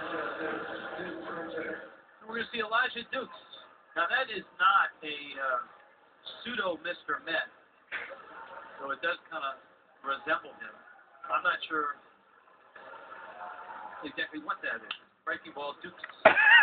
We're going to see Elijah Dukes. Now, that is not a pseudo Mr. Met, so it does kind of resemble him. I'm not sure exactly what that is. Breaking ball, Dukes.